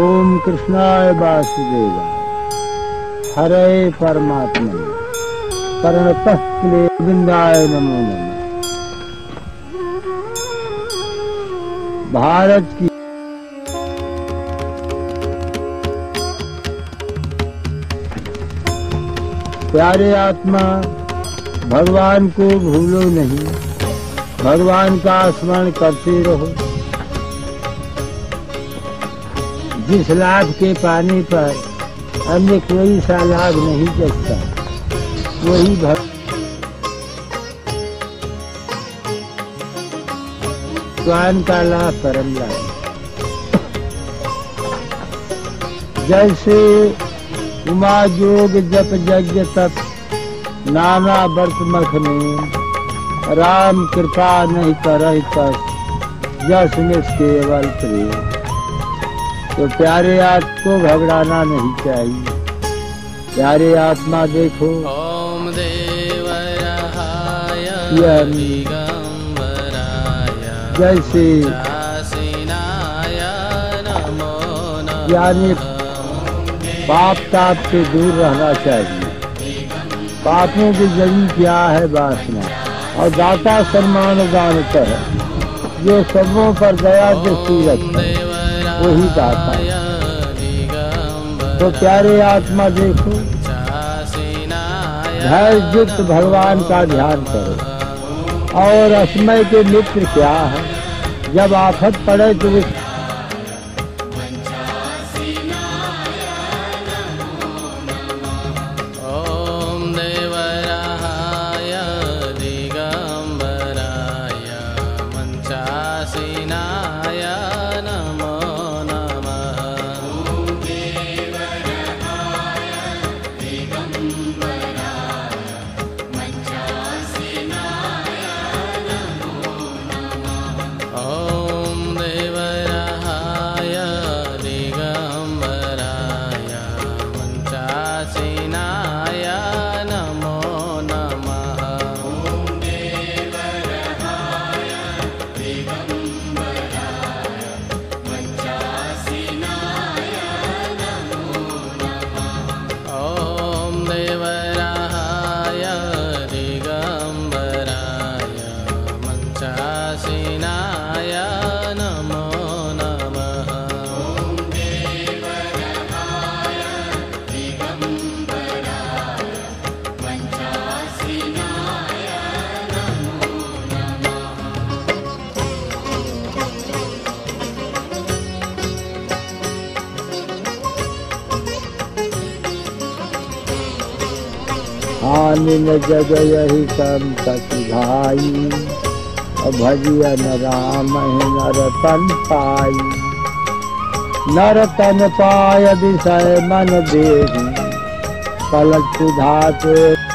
ओम कृष्णाय वासुदेवाय हरे परमात्मा प्रणतः क्लेविंदाय नमो नमः। भारत की प्यारे आत्मा, भगवान को भूलो नहीं, भगवान का स्मरण करते रहो। जिस लाभ के पाने पर अन्य कोई सा लाभ नहीं जगता, वही भगवान का लाभ परम लाभ। जैसे उमा जोग जप यज्ञ तप नाना व्रत मख में, राम कृपा नहीं करहि तस जस निष्केवल प्रेम। तो प्यारे आत्मा को घबराना नहीं चाहिए। प्यारे आत्मा देखो, ओम देवराय जैसे यानी पाप ताप से दूर रहना चाहिए। पापों की जड़ी क्या है? वासना। और दाता सम्मान दानता है, जो सबों पर दया दृष्टि रखता है, वही दाता है। तो प्यारे आत्मा देखो, धैर्य युक्त भगवान का ध्यान करो। और असमय के मित्र क्या है? जब आफत पड़े तो हानि न जग यही संतति भाई, भजिया न राम नर तन पाई। नर तन पाय विषय मन देहि, पलट सुधाते